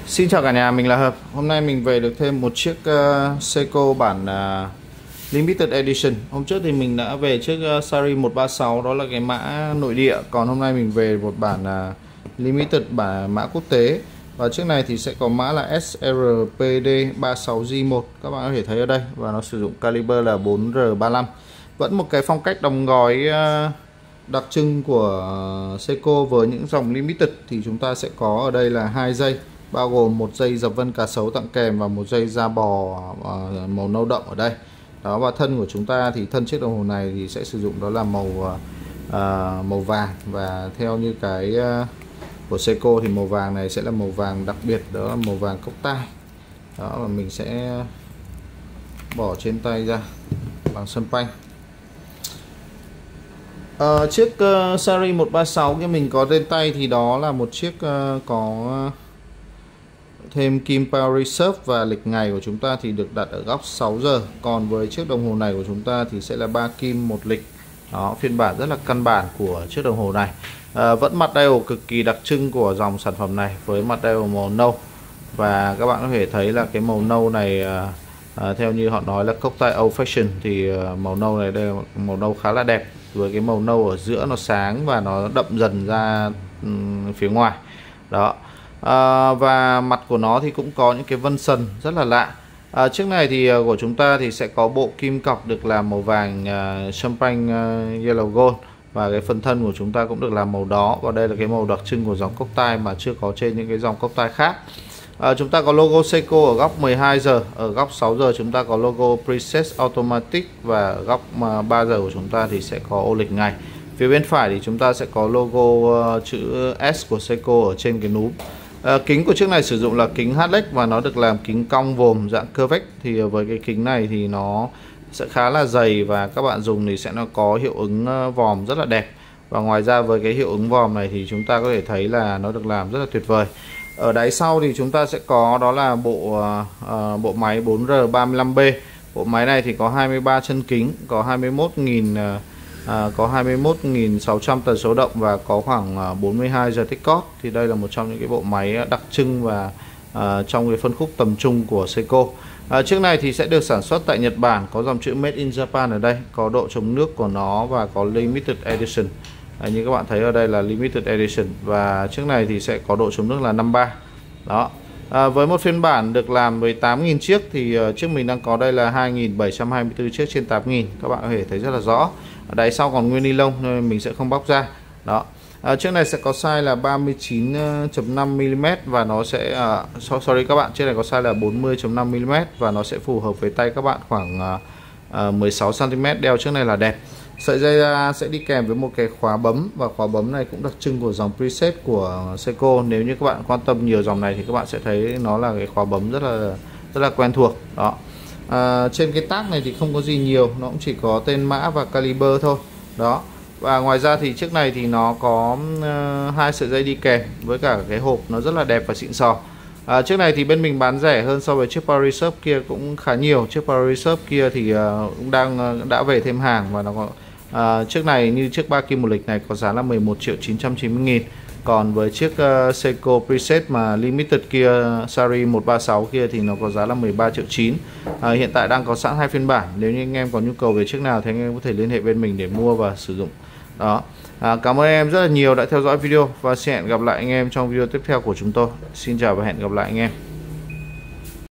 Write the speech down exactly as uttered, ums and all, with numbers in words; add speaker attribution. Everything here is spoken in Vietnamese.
Speaker 1: Xin chào cả nhà, mình là Hợp. Hôm nay mình về được thêm một chiếc uh, Seiko bản uh, Limited Edition. Hôm trước thì mình đã về chiếc uh, Sari một ba sáu, đó là cái mã nội địa. Còn hôm nay mình về một bản uh, Limited, bản mã quốc tế. Và chiếc này thì sẽ có mã là S R P D ba sáu G một. Các bạn có thể thấy ở đây. Và nó sử dụng caliber là bốn R ba lăm. Vẫn một cái phong cách đóng gói uh, đặc trưng của uh, Seiko với những dòng Limited. Thì chúng ta sẽ có ở đây là hai dây, bao gồm một dây dập vân cá sấu tặng kèm và một dây da bò uh, màu nâu đậm ở đây. Đó, và thân của chúng ta thì thân chiếc đồng hồ này thì sẽ sử dụng đó là màu uh, màu vàng, và theo như cái uh, của Seiko thì màu vàng này sẽ là màu vàng đặc biệt, đó là màu vàng cốc tai. Đó, và mình sẽ bỏ trên tay ra bằng sân panh. Uh, chiếc uh, Sari một ba sáu cái mình có trên tay thì đó là một chiếc uh, có uh, thêm kim Power Reserve, và lịch ngày của chúng ta thì được đặt ở góc sáu giờ. Còn với chiếc đồng hồ này của chúng ta thì sẽ là ba kim một lịch. Đó, phiên bản rất là căn bản của chiếc đồng hồ này. À, vẫn mặt dial cực kỳ đặc trưng của dòng sản phẩm này với mặt dial màu nâu. Và các bạn có thể thấy là cái màu nâu này à, à, theo như họ nói là cốc tai old fashion, thì à, màu nâu này đây là màu nâu khá là đẹp, với cái màu nâu ở giữa nó sáng và nó đậm dần ra um, phía ngoài. Đó. À, và mặt của nó thì cũng có những cái vân sần rất là lạ. À, chiếc này thì uh, của chúng ta thì sẽ có bộ kim cọc được làm màu vàng uh, champagne uh, yellow gold, và cái phần thân của chúng ta cũng được làm màu đó. Và đây là cái màu đặc trưng của dòng cốc tai mà chưa có trên những cái dòng cốc tai khác. À, chúng ta có logo Seiko ở góc mười hai giờ, ở góc sáu giờ chúng ta có logo Preset Automatic, và ở góc uh, ba giờ của chúng ta thì sẽ có ô lịch ngày. Phía bên phải thì chúng ta sẽ có logo uh, chữ S của Seiko ở trên cái núm. À, kính của chiếc này sử dụng là kính hát lếch và nó được làm kính cong vòm dạng curvex. Thì với cái kính này thì nó sẽ khá là dày, và các bạn dùng thì sẽ nó có hiệu ứng vòm rất là đẹp. Và ngoài ra với cái hiệu ứng vòm này thì chúng ta có thể thấy là nó được làm rất là tuyệt vời. Ở đáy sau thì chúng ta sẽ có đó là bộ uh, bộ máy bốn R ba lăm B. Bộ máy này thì có hai mươi ba chân kính, có hai mươi mốt nghìn uh, À, có hai mươi mốt nghìn sáu trăm tần số động và có khoảng bốn mươi hai giờ tích cót. Thì đây là một trong những cái bộ máy đặc trưng và à, trong cái phân khúc tầm trung của Seiko. À, chiếc này thì sẽ được sản xuất tại Nhật Bản, có dòng chữ Made in Japan ở đây, có độ chống nước của nó và có Limited Edition. À, như các bạn thấy ở đây là Limited Edition, và chiếc này thì sẽ có độ chống nước là năm ba. Đó. À, với một phiên bản được làm với tám nghìn chiếc thì uh, chiếc mình đang có đây là hai nghìn bảy trăm hai mươi tư chiếc trên tám nghìn. Các bạn có thể thấy rất là rõ. Ở đáy sau còn nguyên ni lông nên mình sẽ không bóc ra. Đó. À, chiếc này sẽ có size là ba mươi chín chấm năm mi li mét, và nó sẽ uh, sorry các bạn, chiếc này có size là bốn mươi chấm năm mi li mét, và nó sẽ phù hợp với tay các bạn khoảng uh, uh, mười sáu xăng ti mét. Đeo chiếc này là đẹp. Sợi dây uh, sẽ đi kèm với một cái khóa bấm, và khóa bấm này cũng đặc trưng của dòng preset của Seiko. Nếu như các bạn quan tâm nhiều dòng này thì các bạn sẽ thấy nó là cái khóa bấm rất là rất là quen thuộc. Đó. À, trên cái tag này thì không có gì nhiều, nó cũng chỉ có tên mã và caliber thôi. Đó. Và ngoài ra thì chiếc này thì nó có uh, hai sợi dây đi kèm với cả cái hộp nó rất là đẹp và xịn sò. À, chiếc này thì bên mình bán rẻ hơn so với chiếc Power Reserve kia cũng khá nhiều. Chiếc Power Reserve kia thì uh, cũng đang uh, đã về thêm hàng, và nó có uh, chiếc này như chiếc ba kim một lịch này có giá là mười một triệu chín trăm chín mươi nghìn. Còn với chiếc uh, Seiko Preset mà Limited kia, Sari một ba sáu kia thì nó có giá là mười ba triệu chín. À, hiện tại đang có sẵn hai phiên bản. Nếu như anh em có nhu cầu về chiếc nào thì anh em có thể liên hệ bên mình để mua và sử dụng. Đó. À, cảm ơn em rất là nhiều đã theo dõi video, và xin hẹn gặp lại anh em trong video tiếp theo của chúng tôi. Xin chào và hẹn gặp lại anh em.